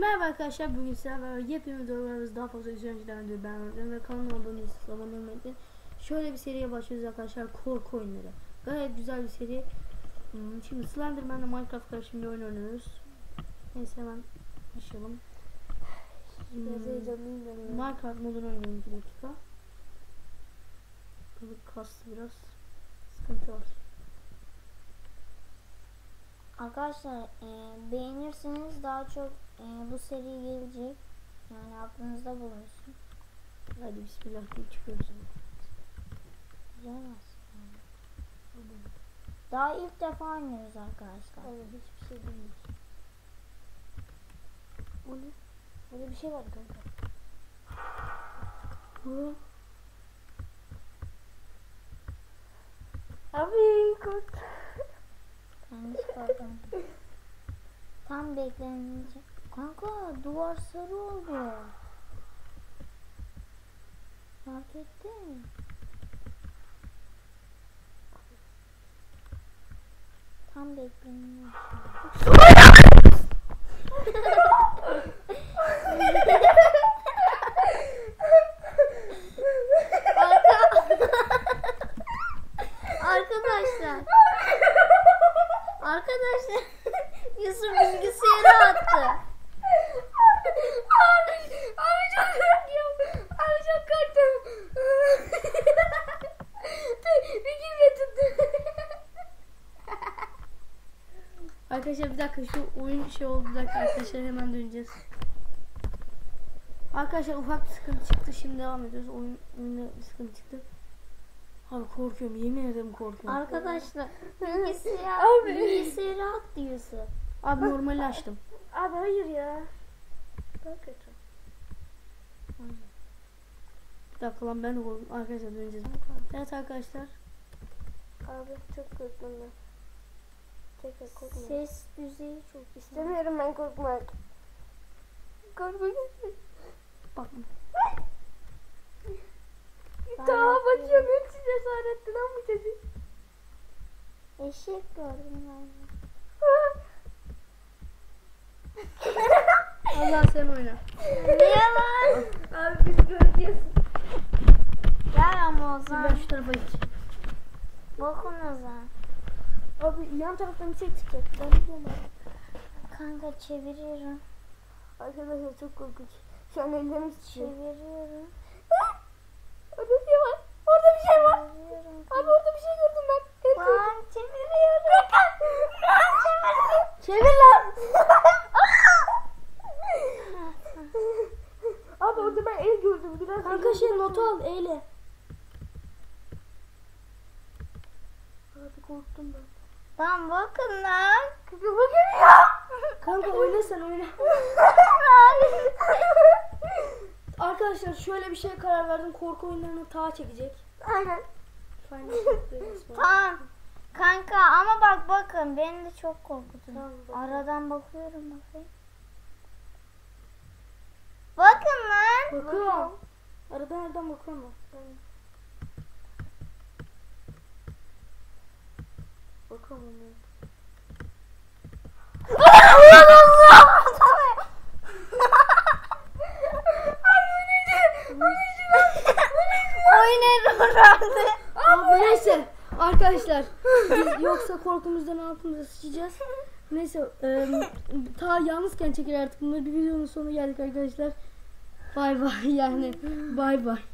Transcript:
Merhaba arkadaşlar, bugün sizlerle yepyeni videolarımız daha fazla izleyicilerden diyor ben Öğretmenim ve kanalıma abone değilseniz abone olmayı unutmayın. Şöyle bir seriye başlıyoruz arkadaşlar, korku oyunları. Gayet güzel bir seri. Şimdi Slenderman'la Minecraft karışımı bir oyun oynuyoruz. Neyse hemen başlayalım. Minecraft modunu oynuyorum 2 dakika. Balık kastı biraz. Sıkıntı var. Arkadaşlar beğenirseniz daha çok bu seri gelecek. Yani aklınızda bulunsun. Hadi bismillah deyip çıkıyoruz. Güzel aslında. Daha ilk defa oynuyoruz arkadaşlar. Evet, hiçbir şey bilmiyoruz. O ne? Orada bir şey var kanka. Bu. Abi kurt. Ben hiç korkmadım. Tam beklenince. Kanka duvar sarı oldu. Fark ettin. Tam beklenince. Arkadaşlar Yusuf bilgisayarı attı. Abi çok korkuyorum. Abi çok korktum. Bir gibi tuttu. Arkadaşlar bir dakika, şu oyun şey oldu, bir dakika arkadaşlar, hemen döneceğiz. Arkadaşlar ufak bir sıkıntı çıktı, şimdi devam ediyoruz. Oyunda bir sıkıntı çıktı. Abi korkuyorum, yemin ederim korkuyorum. Arkadaşlar bilgisayarı attı Yusuf. Abi normali açtım. Abi hayır ya. Çok kötü. Bir dakika lan, ben de korktum. Arkadaşlar döneceğiz. Evet arkadaşlar. Abi çok korktum ben. Tekrar korkma. Ses düzeyi çok İstemiyorum ben korkmak. Korkmak. Bakma. Daha bakıyorum, hepsi cesaretli lan bu çocuk. Eşek gördüm ben. Allah sen oyna. Niye lan? Abi biz göreceğiz. Gel ama o Ben zaman. şu tarafa git. Bakın o zaman. Abi yan taraftan bir şey çıkacak. Ben biliyorum abi. Kanka çeviriyorum. Arkadaşlar çok korkunç. Şu an ellerimiz titriyor. Çeviriyorum. Orada bir şey var. Orada bir şey var. Çeviriyorum. Abi orada bir şey gördüm ben. Lan çeviriyorum. Çevir lan. Abi orada ben el gördüm. Biraz Kanka şey notu al, eyle. Abi korktum ben. Lan bakın lan. Kızıma geliyor. Kanka oyna sen, oyna. Arkadaşlar şöyle bir şeye karar verdim. Korku oyunlarını ta çekecek. Aynen. Tamam. Kanka ama bakın beni de çok korkutuyor. Tamam, bakıyorum. Aradan bakıyorum bakayım. Bakın lan. Bakıyorum. Arada nereden bakıyorum ben? Bakalım onu. Oynarım herhalde. Abi neyse arkadaşlar, biz yoksa korkumuzdan altımıza sıçacağız. Neyse ta yalnızken çeker artık bunları. Bir videonun sonuna geldik arkadaşlar. Bay bay, yani bay bay.